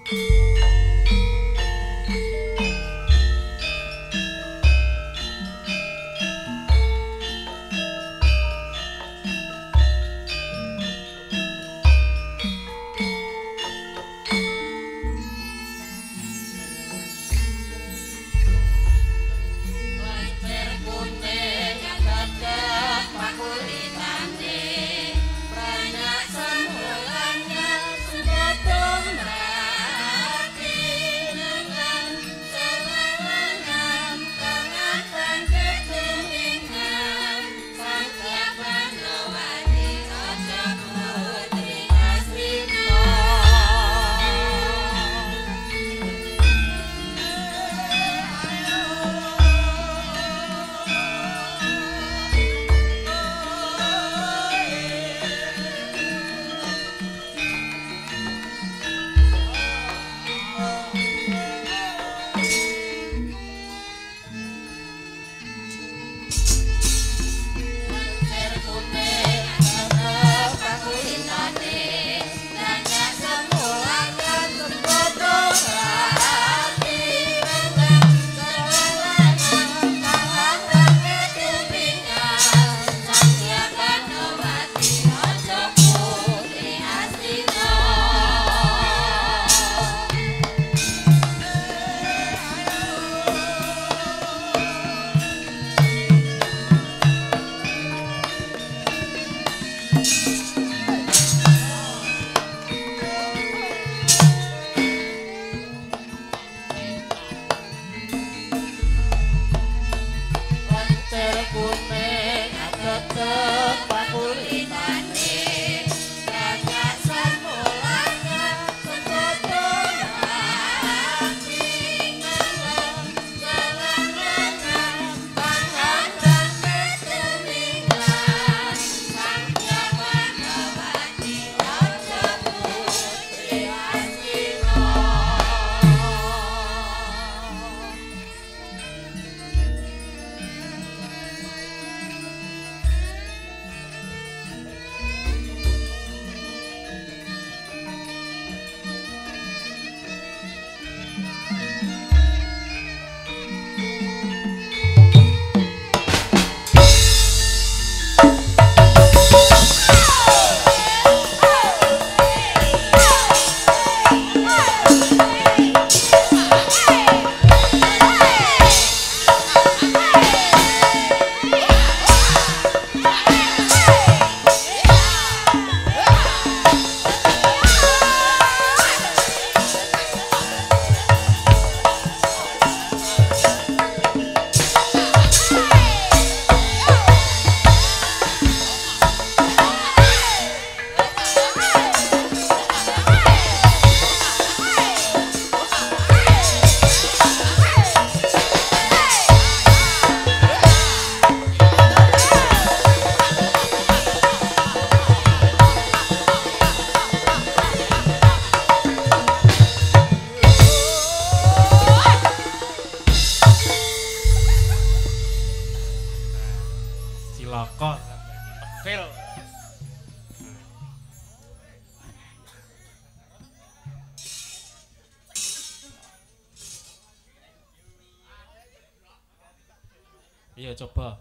Iya coba.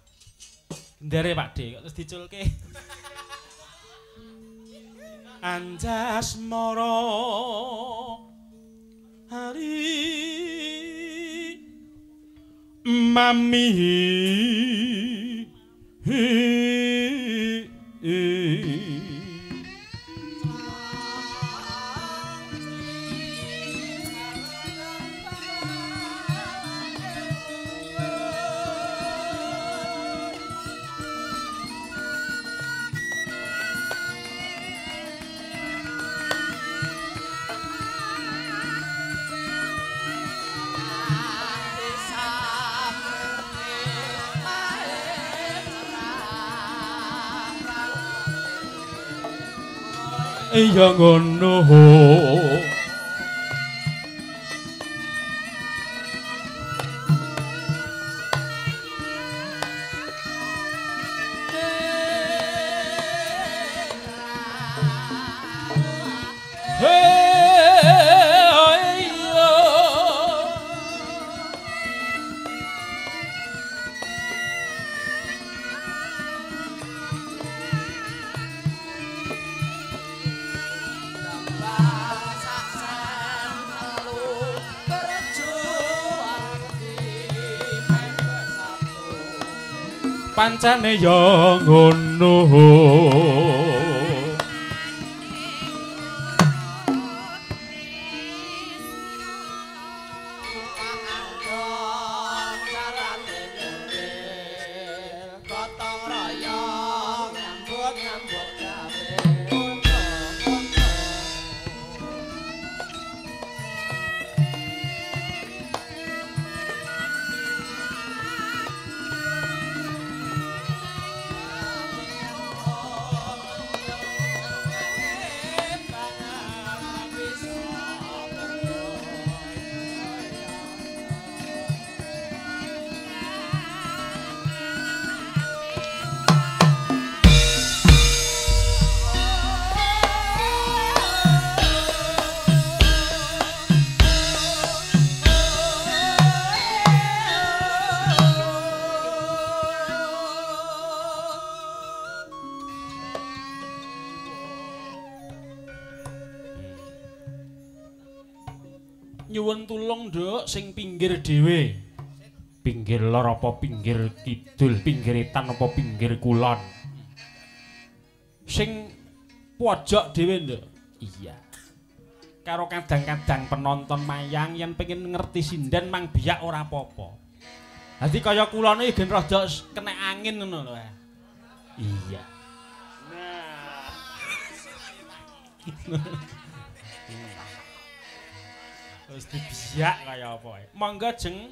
Ndere Pak D kok terus diculke. Anjasmara hari mami iya ngono. pancene ya ngono. Nyuwun tulung nduk sing pinggir dhewe. Pinggir lor apa pinggir kidul, pinggir etan apa pinggir kulon. Sing pojok dhewe nduk. Iya. Karo kadang-kadang penonton mayang yen pengen ngerti sinden mang biyak ora apa-apa. Dadi kaya kulone gen rada kena angin ngono lho. Iya. Nah. Wis dibiyak kaya apa ae. Mangga jeng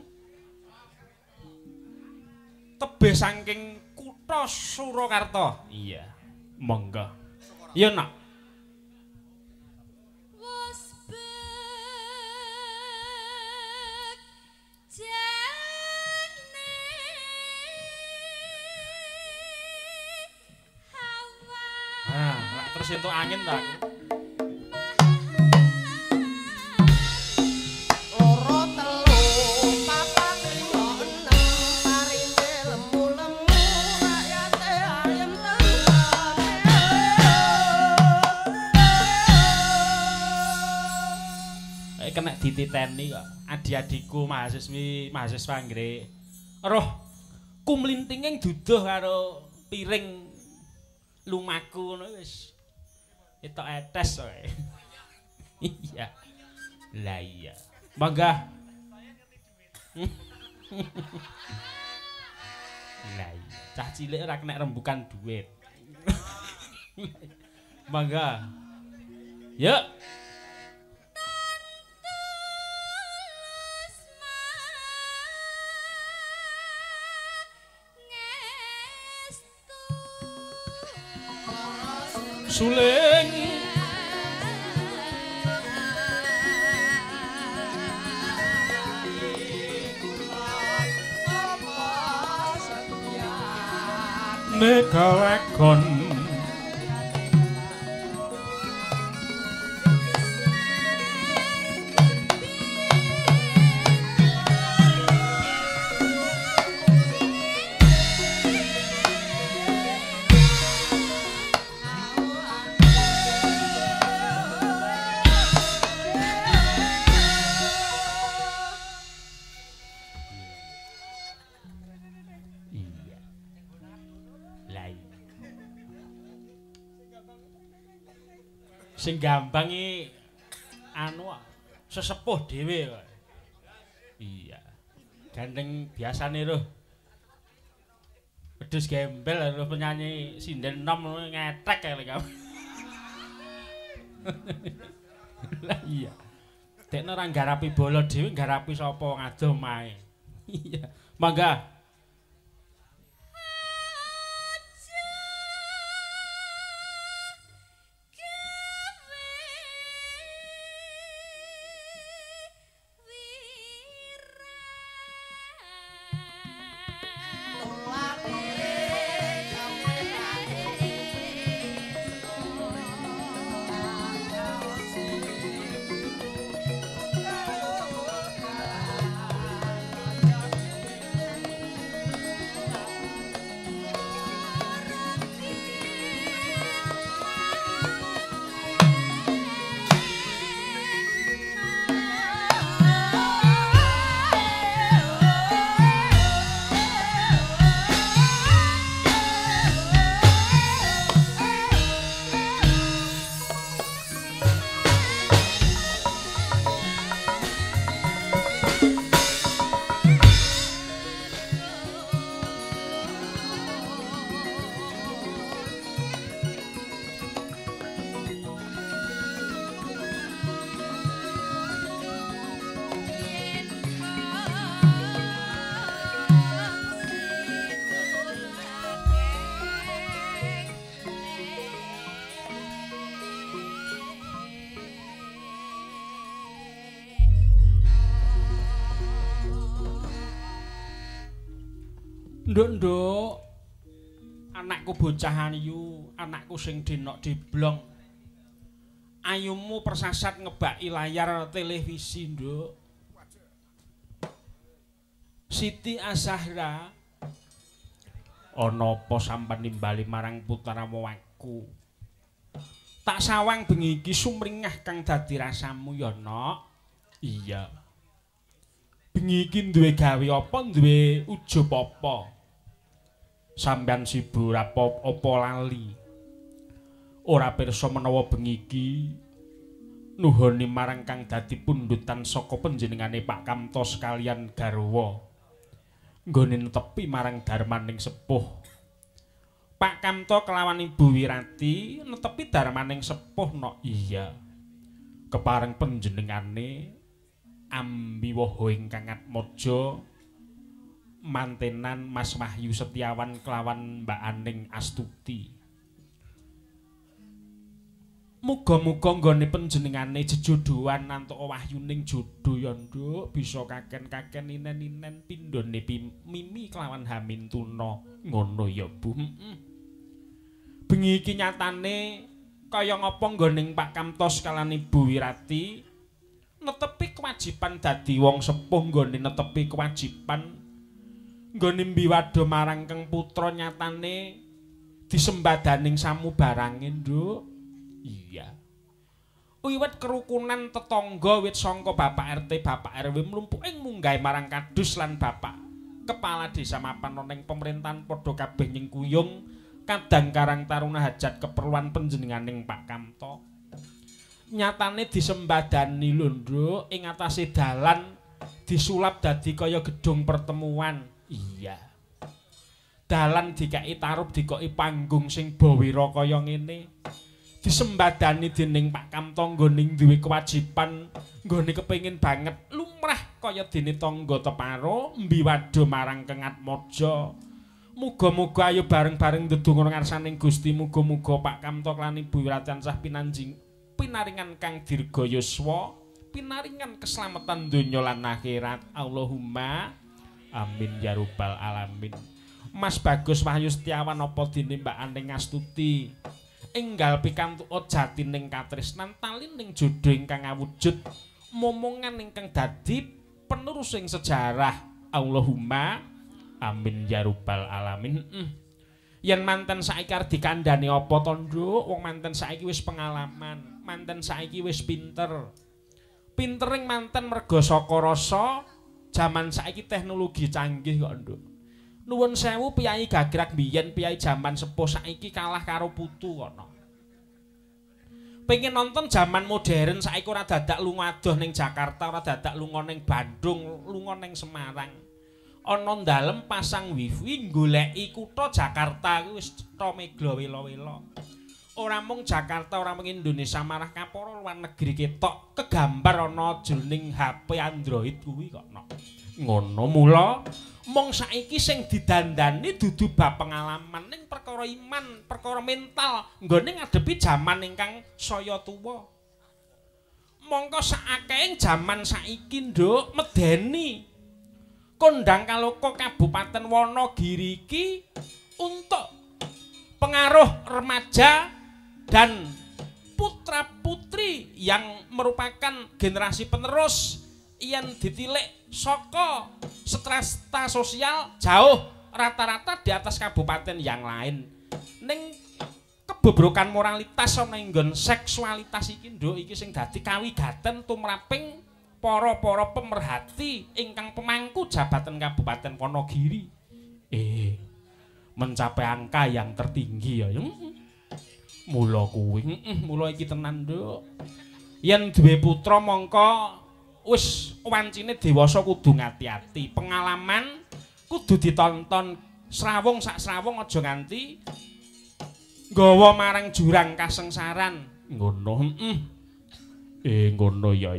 tebih saking kutha Surakarta. Iya. Mangga. Iya nak. Nah, terus entuk angin ta aku. Kena dititeni kok adik-adikku mahasiswa nggih. Roh kumlintinging duduh karo piring lumaku ngono wis. Etok etes kowe. Iya. Lah iya. Mangga. Lah iya. Cah cilik ora kena rembukan duit. Mangga. Yuk. Suling negawekon sing gampang iki anu sesepuh dhewe kok. Iya. Gandeng biasane lho. Wedhus gembel lho penyanyi sinden enom ngetek kali kamu. Lah iya. Dekne ora nggarapi bola dhewe nggarapi sapa ngadoh mae. Iya. Mangga. Nduk-nduk. Anakku bocah ayu, anakku sing denok diblong. Ayumu persasat ngebaki layar televisi, Nduk. Siti Azahra. Ana apa sampeyan nimbali marang putramu aku? Tak sawang bengi iki sumringah kang dadi rasamu ya, Nok. Iya. Bengi iki duwe gawe apa, duwe ujub apa? Sampeyan sibuk apa lali? Ora pirsa menawa bengi iki nuhoni marang kang dadi pundutan saka panjenengane Pak Kamto sekalian garwa. Nggone netepi marang darmaning sepuh. Pak Kamto kelawan Ibu Wirati netepi darmaning sepuh, Nok. Iya. Kepareng panjenengane ambiwaha ingkang atmaja mantenan Mas Wahyu Setiawan kelawan Mbak Aning Astuti. Muga-muga nggone panjenengane jejodohan antuk wahyuning jodoh ya, Nduk, bisa kaken-kaken inen-inen pindhone Mimi kelawan Hamintuna. Ngono ya, Bu. Bengi iki nyatane kaya ngapa nggoning Pak Kamtos kaliyan Ibu Wirati netepi kewajiban dadi wong sepuh, nggone netepi kewajiban nggone mbiwado marang Kang Putra nyatane disembadaning samubarange, Nduk. Iya. Wiwit kerukunan tetangga wit sangka Bapak RT, Bapak RW mlumpuking munggah marang kadus lan Bapak Kepala Desa mapan ana ing pemerintahan padha kabeh nyengkuyung kadang karang taruna hajat keperluan panjenenganing Pak Kamto. Nyatane disembadani lho, Nduk, ing atase dalan disulap dadi kaya gedung pertemuan. Iya. Dalan dikeki tarup dikoki panggung sing bawira kaya ngene. Disembadani dening Pak Kamto nggone duwe kewajiban nggone kepengin banget lumrah kaya dene tangga teparo mbiwado marang Kang Atmaja. Muga-muga ayo bareng-bareng ndedonga ngarsaning Gusti, muga-muga Pak Kamto lan Ibu Wirati tansah pinaringan kang dirga yuswa, pinaringan keselamatan donya lan akhirat. Allahumma amin ya rabbal alamin. Mas Bagus Wahyu Setiawan apa dene Mbak Aning Astuti enggal pikantuk jatining katresnan talining jodho ingkang awujud momongan ingkang dadi penerusing sejarah. Allahumma amin ya rabbal alamin. Yen manten saiki arep dikandhani apa to, Nduk? Wong manten saiki wis pengalaman, manten saiki wis pinter. Pintering manten merga saka rasa jaman saiki teknologi canggih kok, Nduk. Nuwun sewu piyai gagrak biyen piyai jaman sepuh saiki kalah karo putu kono. Pengen nonton jaman modern saiki ora dadak lunga adoh ning Jakarta, ora dadak lunga ning Bandung, lunga ning Semarang. Ana dalem pasang wifi goleki kutha Jakarta kuwi wis cetha megla wela-wela. Ora mung Jakarta, ora mung Indonesia, marah kapara luar negeri ketok kegambar ana jroning HP Android kuwi kok. Ngono mula mong saiki sing didandani dudu bab pengalaman ning perkara iman, perkara mental, nggone ngadepi jaman ingkang saya tuwa. Mongko sakakehing jaman saiki, Nduk, medeni kondang kaloka Kabupaten Wonogiri iki untuk pengaruh remaja dan putra-putri yang merupakan generasi penerus yang ditilik saka strata sosial jauh rata-rata di atas kabupaten yang lain. Ning kebobrokan moralitas ana ing nggon seksualitas iki, Nduk, iki sing dadi kawigaten tumraping para-para pemerhati ingkang pemangku jabatan Kabupaten Wonogiri. Mencapai angka yang tertinggi ya. Mula kuwi, mula iki tenan, Nduk. Yen duwe putra mongko wis wancine dewasa kudu ngati-ati. Pengalaman kudu ditonton srawung sak srawung aja nganti nggawa marang jurang kasengsaran. Ngono, ngono ya,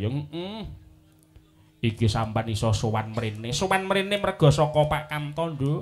Iki sampean iso sowan mrene. Sowan mrene merga saka Pak Kamto, Nduk.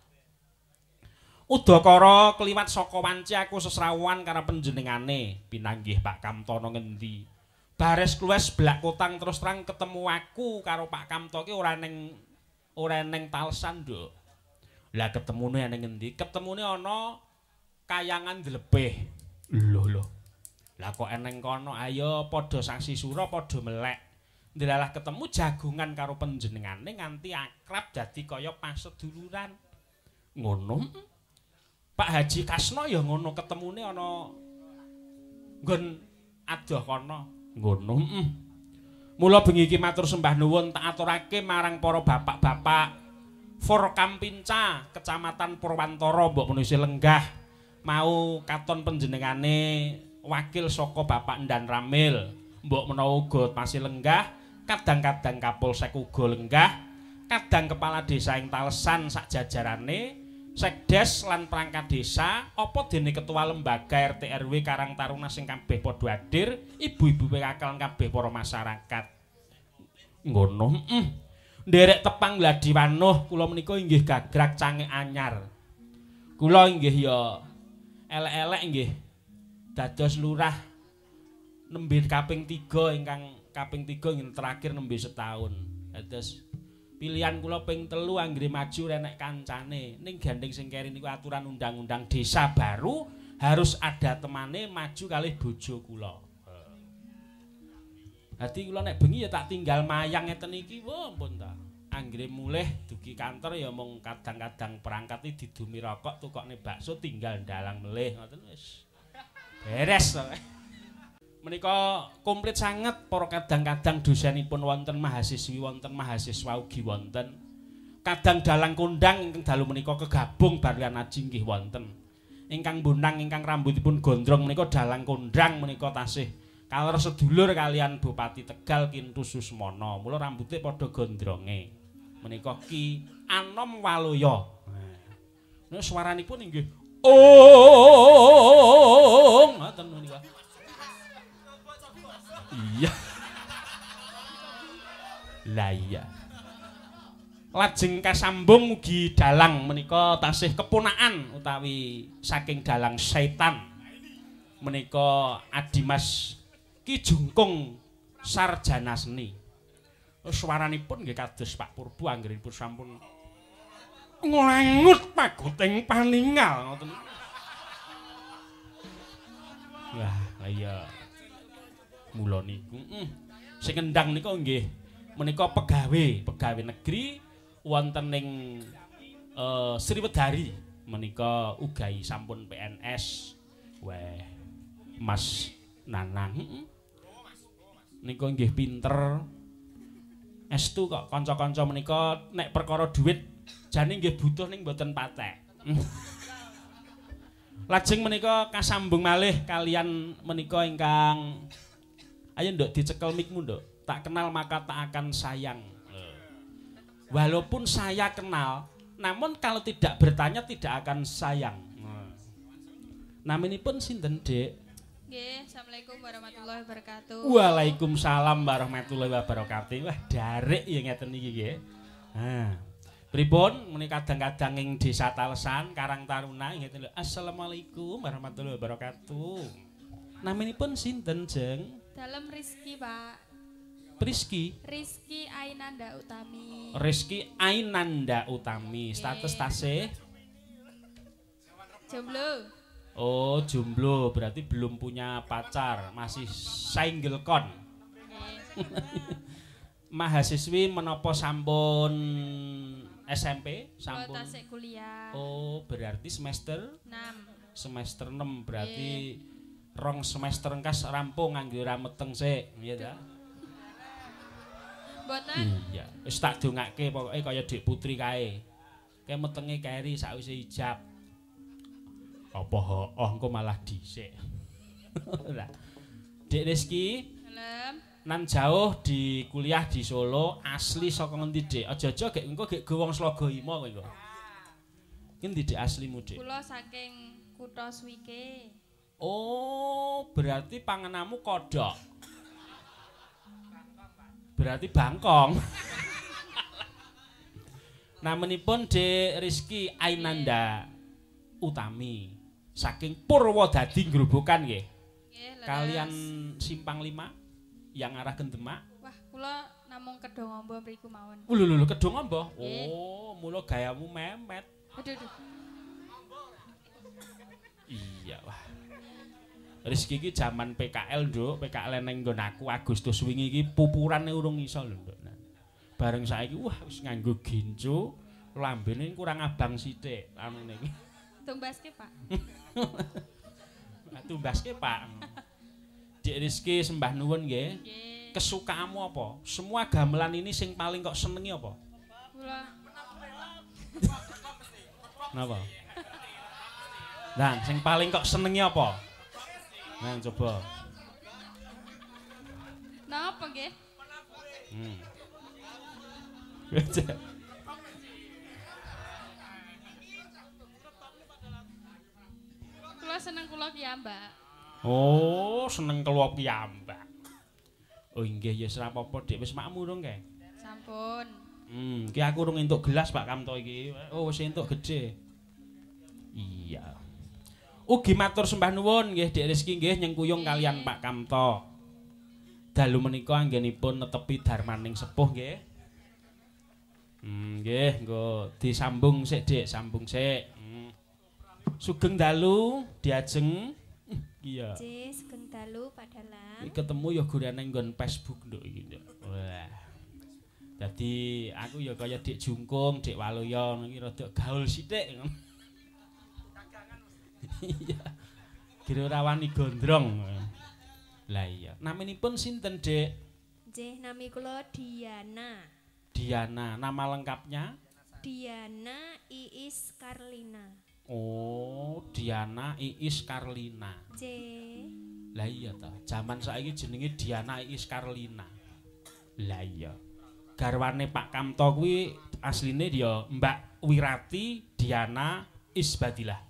Udakara kliwat saka wanci aku sesrawuhan karo panjenengane. Pinanggih Pak Kamto ana ngendi? Bares kluwes blak kotang terus terang ketemu aku karo Pak Kamto ki ora ning Talsan, Nduk. Lah ketemune ning ngendi? Ketemune ana kayangan Dlepeh. Lho. Lah kok eneng kono, ayo padha saksi sura padha melek. Ndelalah ketemu jagungan karo panjenengane nganti akrab dadi kaya paseduluran. Ngono. Pak Haji Kasno ya ngono ketemune ana nggon adoh kono. Ngono. Mula bengi iki matur sembah nuwun tak aturake marang para bapak-bapak Forkampinca Kecamatan Purwantara mbok menuwi lenggah mau katon panjenengane wakil saka Bapak Ndan Ramil mbok menawa uga masih lenggah kadang-kadang Kapolsek uga lenggah kadang kepala desa ing Talesan sak jajarane Sekdes lan perangkat desa apa dene ketua lembaga RT RW Karang Taruna sing kabeh padha hadir ibu-ibu PKK lan kabeh para masyarakat ngono nderek tepang gladi wanuh kula menika inggih gagrag cange anyar kula inggih ya elek-elek inggih dados lurah nembe kaping 3 ingkang kaping 3 ingkang terakhir nembe setahun dados pilihan kula ping 3 anggere maju renek kancane ning gandeng sing keri niku aturan undang-undang desa baru harus ada temane maju kalih bojo kula. Dadi kula nek bengi ya tak tinggal mayang ngeten iki wah ampun ta. Anggere mulih dugi kantor ya mung kadang-kadang perangkat iki didumi rokok tukokne bakso tinggal dalang melih ngoten wis. Beres to. Menika komplit sanget para kadang-kadang dosenipun wonten mahasiswi wonten mahasiswa ugi wonten kadang dalang kondang ingkang dalu menika kegabung barian aji nggih wonten ingkang bonang ingkang rambutipun gondrong menika dalang kondang menika tasih kaler sedulur kalian Bupati Tegal Kintu Susmono mula rambute padha gondronge menika Ki Anom Waloya nah swaranipun inggih ngoten menika. Iya. Lah iya. Lajeng kasambung mugi dalang menika tasih keponakan utawi saking dalang setan menika Adimas Ki Jungkung sarjana seni. Swaranipun nggih kados Pak Purbo anggenipun sampun nglengut pagoting paningal ngoten. Wah, iya. Mula niku sing kendang nika nggih menika pegawai negeri wonten ing Sriwedari menika ugai sampun PNS weh Mas Nanang nika nggih pinter estu kok kanca-kanca menika nek perkara dhuwit jane nggih butuh ning mboten patek lajeng menika kasambung malih kalian menika ingkang ayo nduk dicekel mikmu nduk. Tak kenal maka tak akan sayang. Walaupun saya kenal, namun kalau tidak bertanya tidak akan sayang. Naminipun sinten, Dik? Nggih, Assalamualaikum warahmatullahi wabarakatuh. Waalaikumsalam warahmatullahi wabarakatuh. Wah, darek ya ngeten iki nggih. Pripun menika kadang-kadang ing Desa Talesan, Karang Taruna ngeten lho. Assalamualaikum warahmatullahi wabarakatuh. Naminipun sinten, Jeng? Dalem Rizki, Pak. Rizki? Rizki Ainanda Utami. Rizki Ainanda Utami. Status tasih? Jomblo. Oh, jomblo. Berarti belum punya pacar. Masih single kon. Mahasiswi menapa sampun SMP? Sampun. Tasik kuliah. Oh, berarti semester? 6. Semester 6 berarti rong semester engkas rampung nganggo ra meteng sik, iya ta? Mboten. Iya, wis tak dongake pokoke kaya Dik Putri kae. Kae metenge keri sakwise ijab. Apa engko malah dhisik. Lah. Dik Rizki, Dalem. nan jauh di kuliah di Solo, asli saka ngendi, Dik? Aja-aja gek engko gek go wong Slagahima kowe engko. Ngendi Dik aslimu, Dik? Kula saking Kutha Swike. Oh, berarti pangenamu kodok. Berarti bangkong. Namanipun Dik Rizki Ainanda Utami saking Purwodadi Grobogan nggih. Nggih, Kalian Simpang 5 yang arah Gendemak. Wah, kula namung Kedhongombo mriku mawon. Lho Kedhongombo. Oh, mula gayamu memet. Aduh, aduh. Iya wah. Rizki iki jaman PKL, Nduk. PKL ning nggon aku Agustus wingi iki pupurane urung iso lho, Nduk. Bareng saiki wah wis nganggo ginjo, lambene kurang abang sithik amene iki. Tumbaske, Pak. Tumbaske, Pak. Dik Rizki sembah nuwun nggih. Nggih. Kesukaanmu apa? Semua gamelan ini sing paling kok senengi apa? Kula Napa? Nah, sing paling kok senengi apa? Nah, coba. napa nggih? Kula seneng kula piyambak. Oh, seneng keluar piyambak. Oh, inggih ya ora apa-apa, Dik. Wis makmu urung kae? Sampun. Iki aku urung entuk gelas Pak Kamto iki. Oh, wis entuk gedhe. Iya. Ugi matur sembah nuwun nggih Dik Rizki nggih nyengkuyung kalian Pak Kamto. Dalu menika anggenipun netepi darmaning sepuh nggih. Nggih, nggo disambung sik Dik, sambung sik. Sugeng dalu diajeng. Iya. Nggih, sugeng dalu Pak Dalang. Iki ketemu ya gorene nggon Facebook nduk iki nduk. Wah. Dadi aku ya kaya Dik Jungkung, Dik Waluya iki rada gaul sithik ngono. Iya. Kira ora wani gondrong. Lah iya. Naminipun sinten, Dik? Nggih, nami kula Diana. Diana. Nama lengkapnya? Diana Iis Karlina. Oh, Diana Iis Karlina. Nggih. Lah iya ta. Jaman saiki jenenge Diana Iis Karlina. Lah iya. Garwane Pak Kamto kuwi asline ya Mbak Wirati Diana Isbadilah.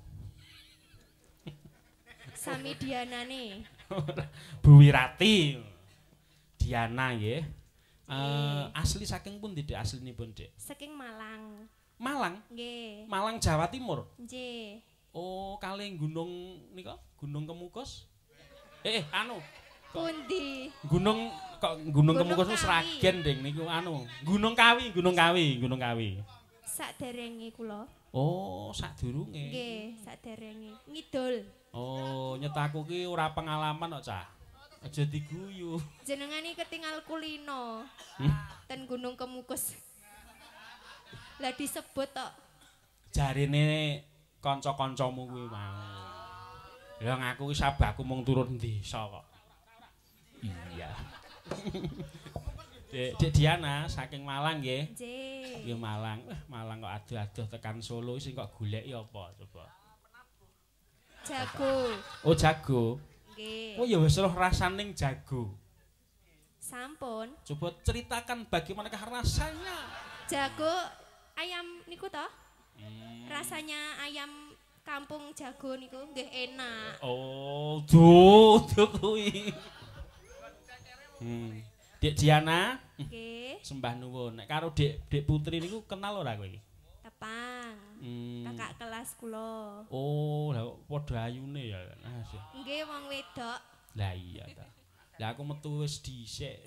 Sami Dianane. Bu Wirati. Diana nggih. Asli saking pundi Dik aslinipun, Dik? Saking Malang. Malang. Nggih. Malang Jawa Timur. Nggih. Oh, kalih gunung nika, Gunung Kemukus. Anu. Pundi? Gunung Gunung Kemukus Kawi. Sragen ding niku anu. Gunung Kawi. Saderenge kula. Oh, sadurunge. Nggih, saderenge. Ngidul. Oh, nyetaku ki ora pengalaman kok, Cah. Aja diguyu. Jenengane ketinggal kulino. Ten Gunung Kemukus. Lah disebut tok. Jarine kanca-kancamu kuwi mau. Lah ngaku ki sabaku mung turun desa kok. Iya. Dek Diana saking Malang nggih. Nggih. Nggih Malang. Malang kok adoh-adoh tekan Solo sing kok goleki apa coba? Jago. Oh, jago. Nggih. Oh ya wis roh rasaning jago. Sampun. Coba ceritakan bagaimanakah rasanya. Jago ayam niku toh? Rasanya ayam kampung Jago niku nggih enak. Oh, duh kuwi. Dik Diana, Nggih. sembah nuwun. Nek karo Dik Putri niku kenal ora kowe? Tepang. Kakak kelas kula. Oh, lha padha ayune ya. Nggih wong wedok. Lah iya ta. Lah aku metu wis dhisik.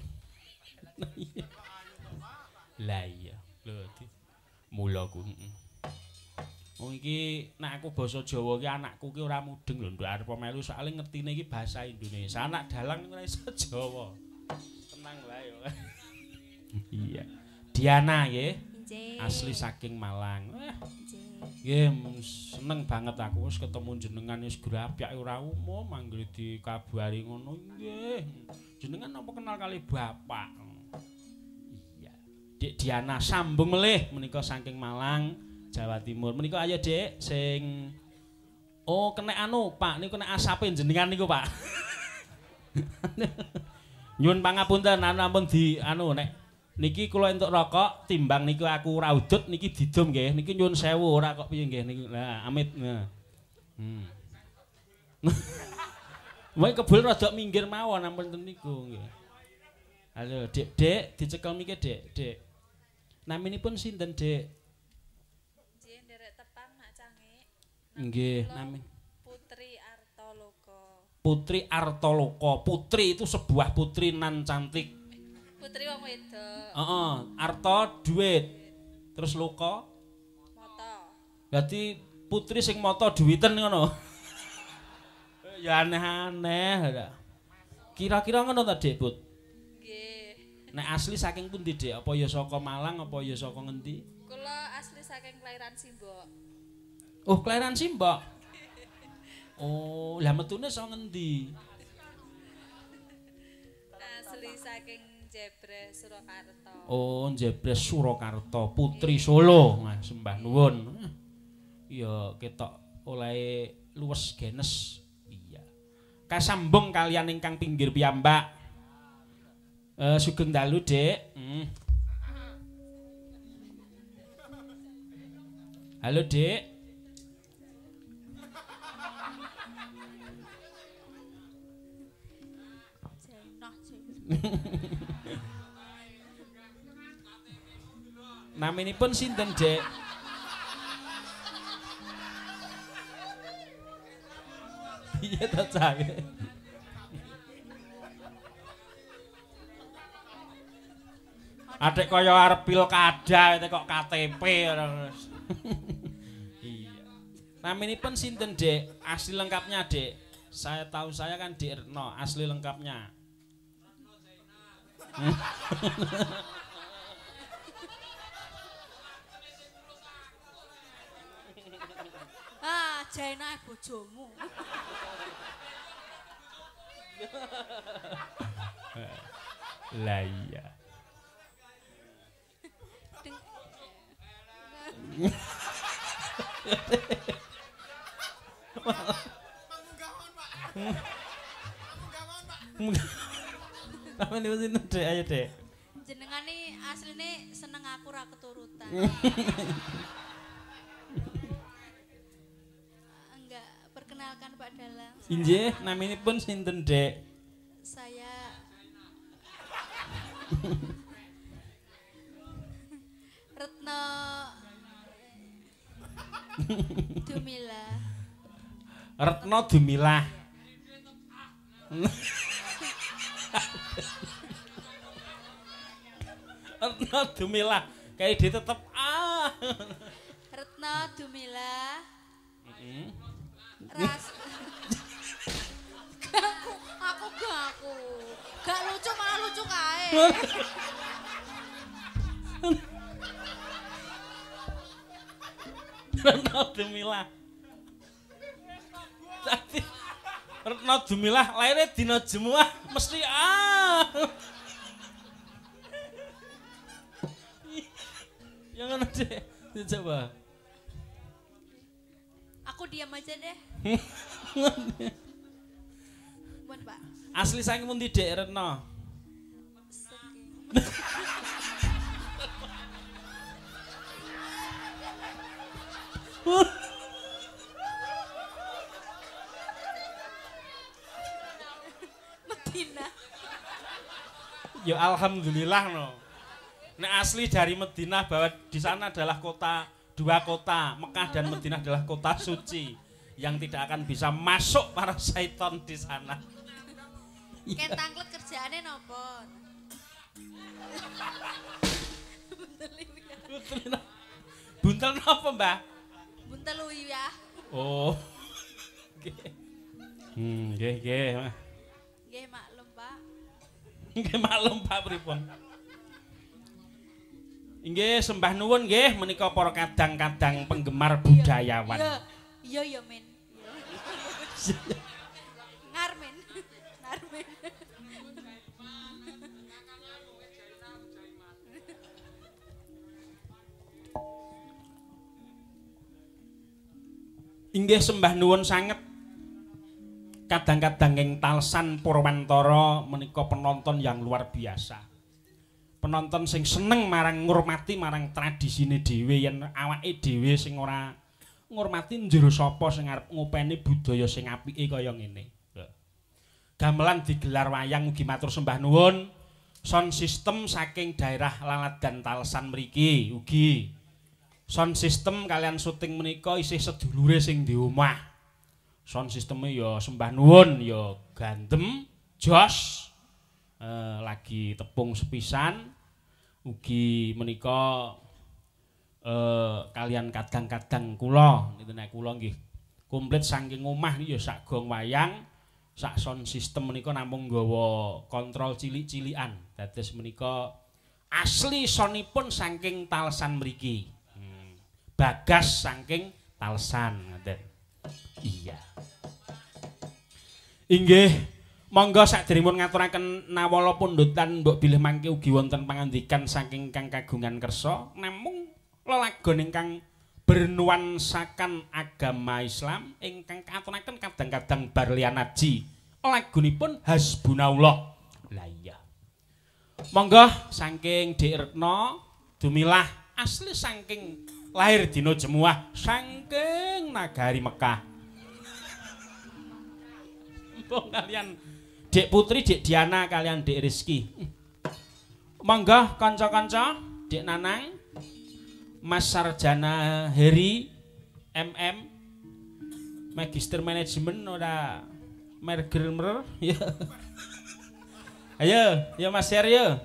Lah iya. Lho mulaku. Wong iki nek aku basa Jawa ki anakku ki ora mudeng lho nduk arep melu soalé ngertine iki bahasa Indonesia. Anak dalang ora iso Jawa. Tenang wae yo. Iya. Diana nggih. Nggih. Asli saking Malang. Nggih. Nggih seneng banget aku wis ketemu jenengan wis grapyak ora umum manggil dikabari ngono nggih. Jenengan apa kenal kali bapak? Iya. Dik Diana sambung melih menika saking Malang, Jawa Timur. Menika ayo Dik sing kena anu Pak niku nek asape jenengan niku Pak. Nyuwun pangapunten ampun di anu nek niki kula entuk rokok timbang niku aku ora udut niki didum nggih. Niki nyuwun sewu ora kok piye nggih niku. Lah amit. Nah. Wae kebul rada minggir mawon ampun niku nggih. Halo, Dik, dicekel miki Dik, Dik. Naminipun sinten, Dik? Nggih, nderek tepang Mak Cangik. Nggih, namin Putri Artoloka. Putri Artoloka. Putri itu sebuah putri nan cantik. Putri wong wedok. Heeh, Arto duit. Terus Loka Mata. Dadi putri sing mata duwiten ngono. Ya aneh-aneh. Kira-kira ngono ta, Dik Put? Nggih. Nek asli saking pundi, Dik? Apa ya saka Malang apa ya saka ngendi? Kula asli saking kelahiran Simbok. Oh, kelahiran Simbok. Oh, lah metune saka ngendi? Asli saking Jebres Surakarta. Oh, Jebres Surakarta, Putri Solo. Nah, sembah nuwun. Ya ketok oleh luwes genes. Iya. Kasambung kalian ingkang pinggir piyambak. Sugeng dalu, Dik. Halo, Dik. Naminipun sinten, Dik? Iya ta, Cak. Adik kaya arep pilkada kok KTP. Iya. Naminipun sinten, Dik? Asli lengkapnya, Dik. Saya tahu saya kan Dik Retno, asli lengkapnya. Ah, Jaina bojomu. Lah iya. Tapi niku sinten, Dek? Ayo, Dek. Jenengane asline seneng aku ra keturutan. Enggak, perkenalkan Pak Dalang. Inggih, naminipun sinten, Dek? Saya Retno Dumila. Retno Dumilah. Retno Dumilah. Kayak dia tetep Retno Dumila. Ras aku gak lucu malah lucu kae. Retno Dumilah. Dadi Retno Dumilah laire dina Jumat mesti Yang ngono, Dek. Coba. Aku diam aja deh. Buat Pak. Asli saking pundi, Dek Retno? Medina. Ya alhamdulillah no. Nek asli dari Madinah bahwa di sana adalah dua kota, Mekah dan Madinah adalah kota suci yang tidak akan bisa masuk para syaitan di sana. Ken tanglet kerjaane nopo? Buntel napa, Mbah? Buntel ya. Oh. Nggih, nggih. Nggih maklum, Pak. Nggih maklum, Pak pripun. Inggih sembah nuwun nggih menika para kadang-kadang penggemar budayawan. Iya ya men. Ngarmen. Ngarmen. Inggih sembah nuwun sanget. Kadang-kadang ing Talsan Purwantara menika penonton yang luar biasa. Penonton sing seneng marang ngurmati marang tradisine dhewe yen awake dhewe sing ora ngurmati njero sapa sing arep ngopeni budaya sing apike kaya ngene. Gamelan digelar wayang ugi matur sembah nuwun sound system saking daerah Laladan Talsan mriki ugi sound system kalian syuting menika isih sedulure sing di omah. Sound systeme ya sembah nuwun ya gandem jos lagi tepung sepisan ugi menika kalian kadang-kadang kula niku nek kula nggih komplit saking omah ya sak gong wayang sak sound system menika namung nggawa kontrol cilik-cilikan dados menika asli sonipun saking Talsan mriki Bagas saking Talsan ngoten iya inggih monggo sadèrèngipun ngaturaken nawala pundhutan mbok bilih mangke ugi wonten pangandikan saking Kang Kagungan Kersa namung lelagon ingkang bernuansakan agama Islam ingkang katuraken kadang-kadang Barlian Aji lagunipun Hasbunallah lah iya monggo saking Dik Retno dumilah asli saking lahir dina Jemuah saking nagari Mekah mbok kalian Dik Putri Dik Diana kalian Dik Rizki monggo kanca-kanca Dik Nanang Mas Sarjana Heri MM Magister Manajemen ora merger ya. Ayo, ya Mas Heri ya.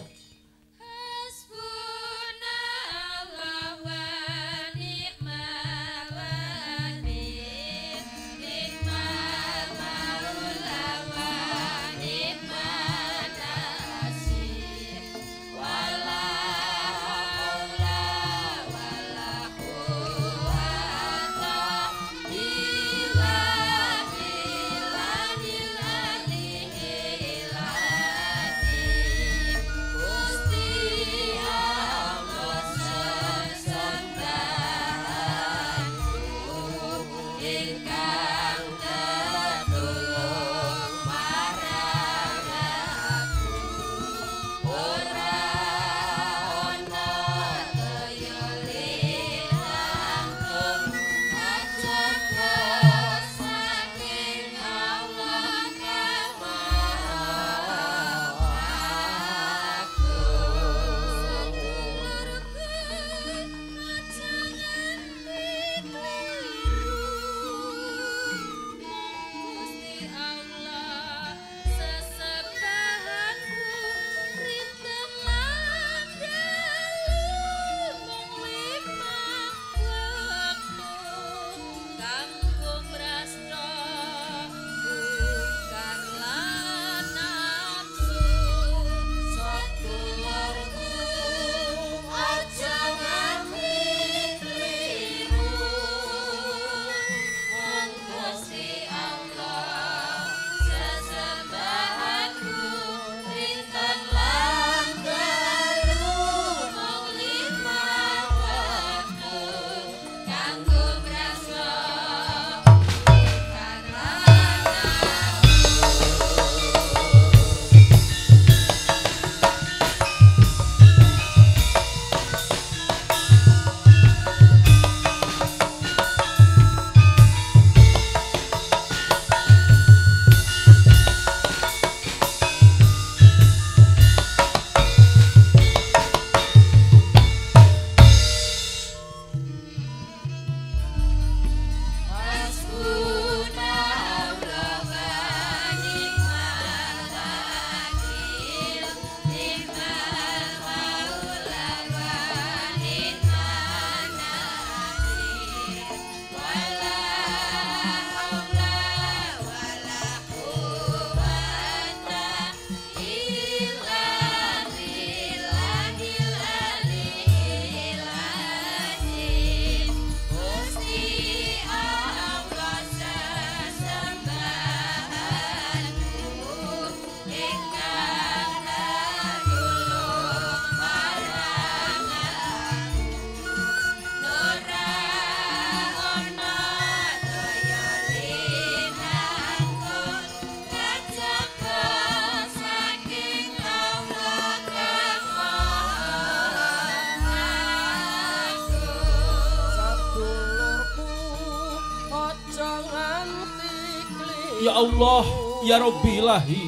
Ya Allah, ya Rabbi ilahi,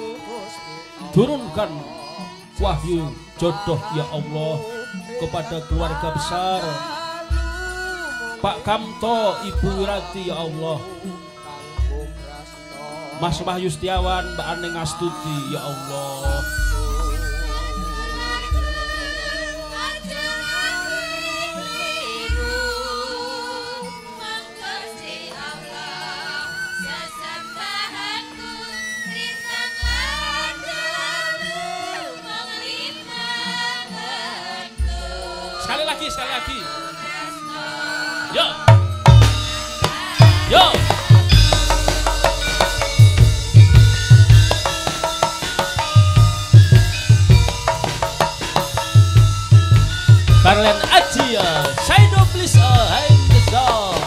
turunkan wahyu jodoh ya Allah kepada keluarga besar Pak Kamto, Ibu Wirati ya Allah, Mas Wahyu Setiawan, Mbak Aning Astuti ya Allah. sekali lagi. Yo. Yo. Barlen Aji ya, Saido please I'm the dog.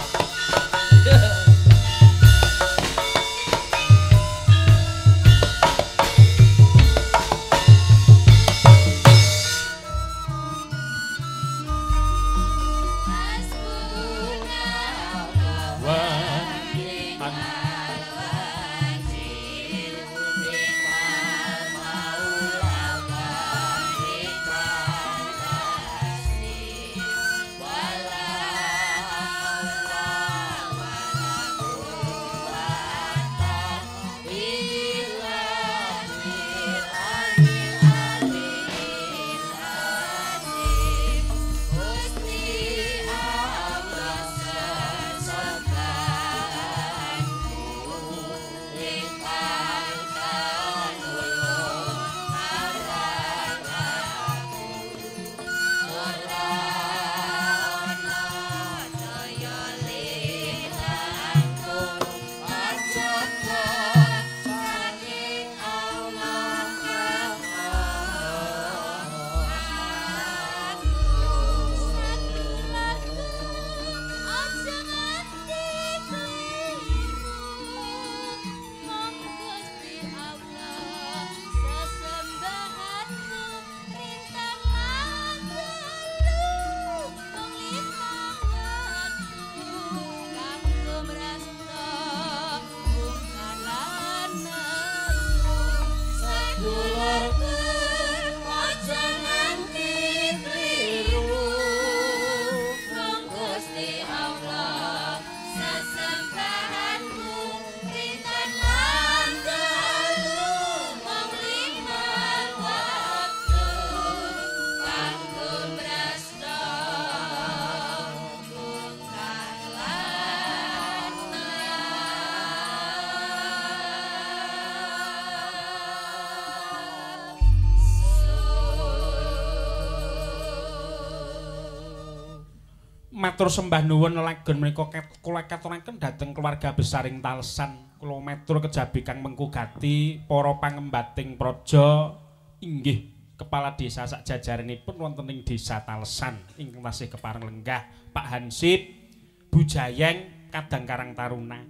Matur sembah nuwun lelagon menika kula katuraken dhateng keluarga besaring Talsan. Kula matur kejabi Kang Mengku Gati, para pangembating praja inggih kepala desa sak jajarenipun wonten ing Desa Talsan ingkang tasih kepareng lenggah Pak Hansip, Bu Jayeng, Kadang Karang Taruna.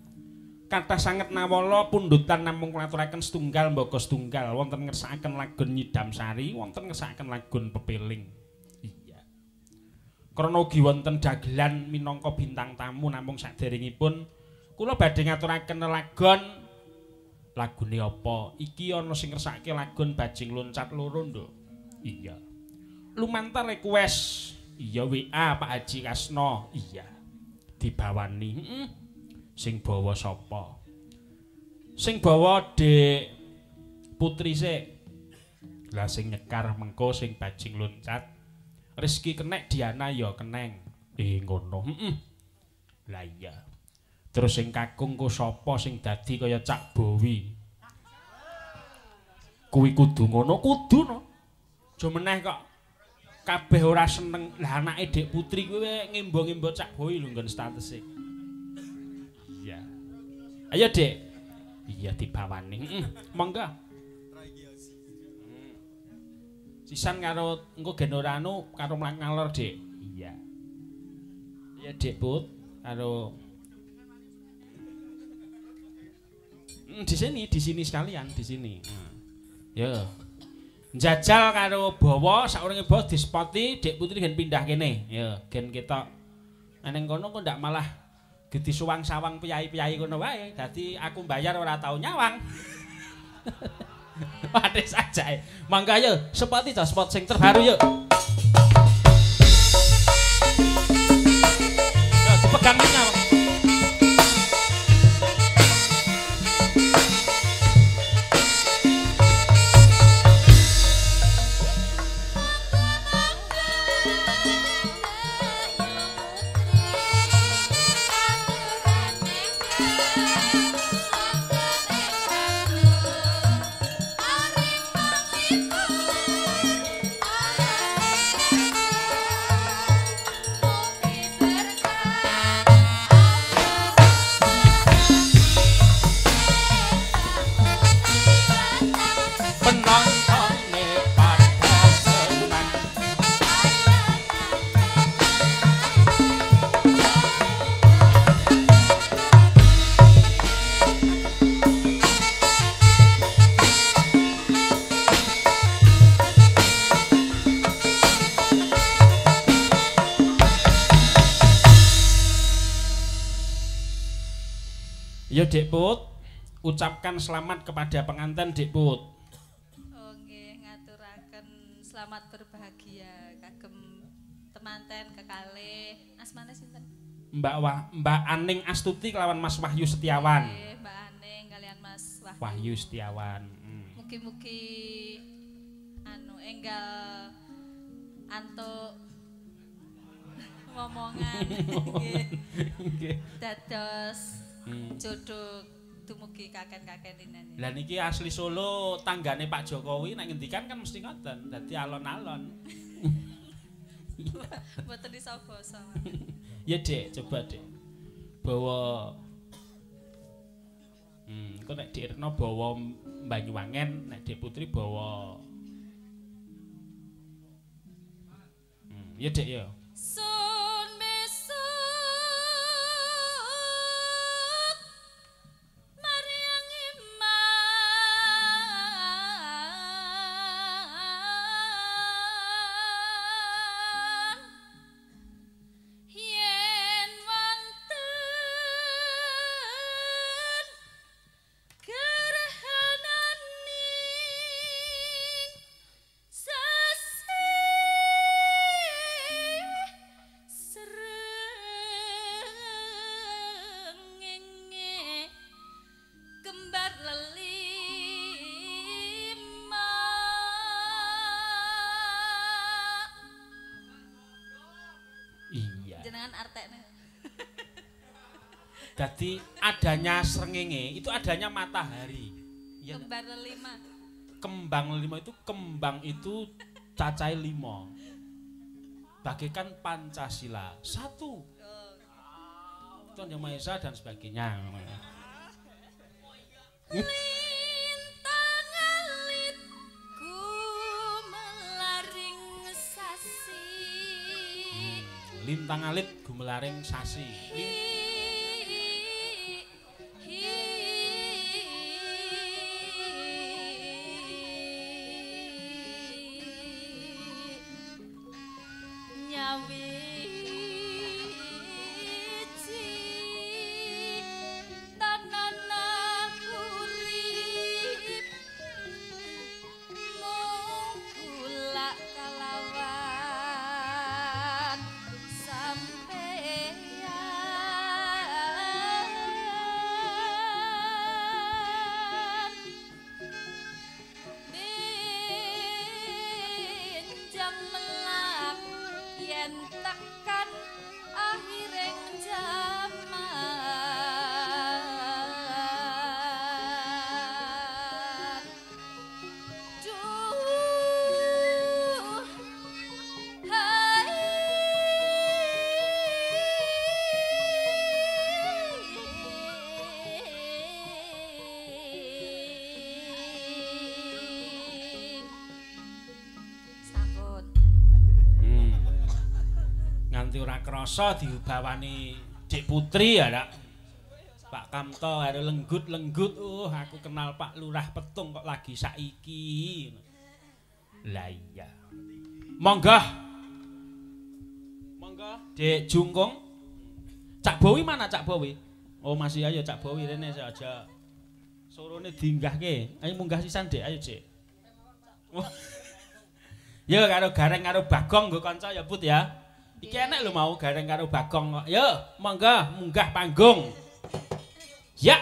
Kathah sanget nawala pundutan namung kula aturaken setunggal mbaka setunggal wonten ngersakaken lagon Nyidam Sari, wonten ngersakaken lagon Pepeling. Krana ugi wonten dagelan minangka bintang tamu namung saderengipun kula badhe ngaturaken lagon lagune apa iki ana sing ngersakake lagon Bajing Loncat loro nduk. Iya. Lumantar request. Iya WA Pak Haji Kasno. Iya. Dibawani. Sing bawa sapa? Sing bawa Dek Putri sik. Lah sing nyekar mengko sing Bajing Loncat. Rizki kenek Diana ya keneng. Ngono. Lah iya. Terus sing kakung ku sapa sing dadi kaya Cak Bowi. Kuwi kudu ngono, kudu no. Aja meneh kok kabeh ora seneng. Lah anake Dek Putri kuwi ngembo-ngembo Cak Bowi lho nggon statese. Iya. Ayo Dek. Iya dibawani. Monggo. Sisan karo engko gen ora anu karo ngalor, Dik. Iya. Iya, Dik Put, karo di sini sekalian, di sini. Ya. Njajal karo bawa saurunge bawa dispoti, Dik Putri gen pindah kene. Ya, gen ketok. Neng kono kok ndak malah gedi suwang-sawang piyai-piyai kono wae. Dadi aku bayar ora tau nyawang. Waduh saja. Mangga ayo spot sing terbaru yuk. Yo dipegang ini. Ya Dek Put, ucapkan selamat kepada pengantin Dek Put. Oh nggih, ngaturaken selamat berbahagia kagem temanten kekalih. Asmane sinten? Mbak Aning Astuti kelawan Mas Wahyu Setiawan. Nggih, Mbak Aning kalian Mas Wahyu Setiawan. Mugi-mugi enggal antuk ngomongan nggih. Dados jodoh dumugi kaken-kaken dinane. Lah niki asli Solo, tanggane Pak Jokowi nek ngendikan kan mesti ngoten, dadi alon-alon. Mboten iso basa. Ya Dek, coba Dek. Bawa kok nek Dek Retno bawa Banyuwangen, nek Dek Putri bawa ya Dek ya. Sun besut Maryang Iman yen wonten gerhananing sasi srengenge kembar lelima. Iya. Jenengan artekne. Jadi adanya srengenge itu adanya matahari. Ya, Kembar lelima. kembang 5 itu kembang itu cacai 5. Bagaikan Pancasila 1. Tuhan Yang Maha Esa dan sebagainya. Lintang alit gumelaring sasi Lintang alit gumelaring sasi. nyawiji tanana urip mung kula kalawan sampeyan pinjam melak yen tekan akhiring jaman duh hai Sampun. Nganti ora krasa diubawani Dik Putri ya, Dak. Pak Kamto are lenggut-lenggut. Aku kenal Pak Lurah Petung kok lagi saiki. Lah iya. Monggo. Monggo, Dik Jungkung. Cak Bowi mana Cak Bowi? Oh, masih ayo Cak Bowi rene aja. Sorone diinggahke. Ayo munggah sisan, Dik. Ayo, Dik. Ya karo Gareng karo Bagong nggo kanca ya Put ya. Iki enek lho mau Gareng karo Bagong kok. Yo, monggo munggah panggung. Ya.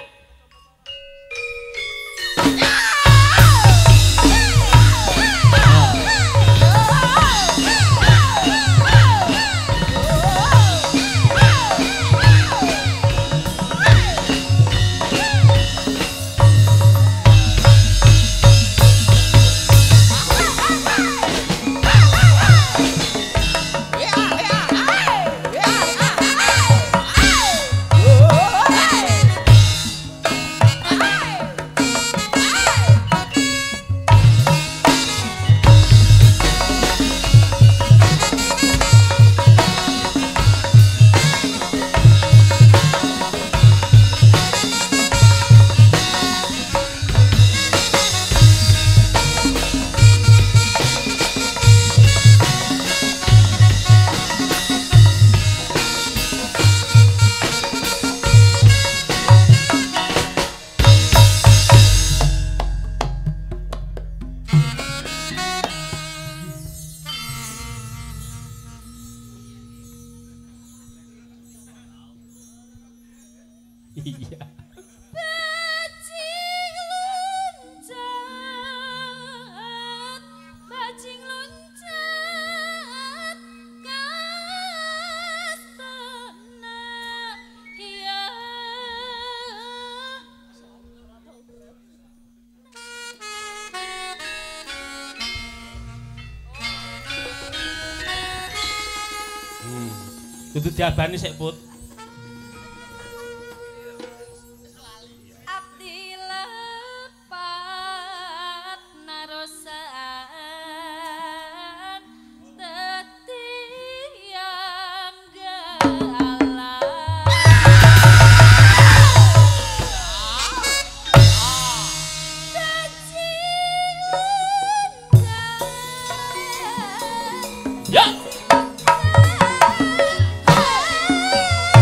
Iya. Bajing loncat, bajing loncat, kastana ya. Kudu diabani sik, Put. Abdi lepat narosaan tetiang galah. Ya.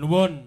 nuwun.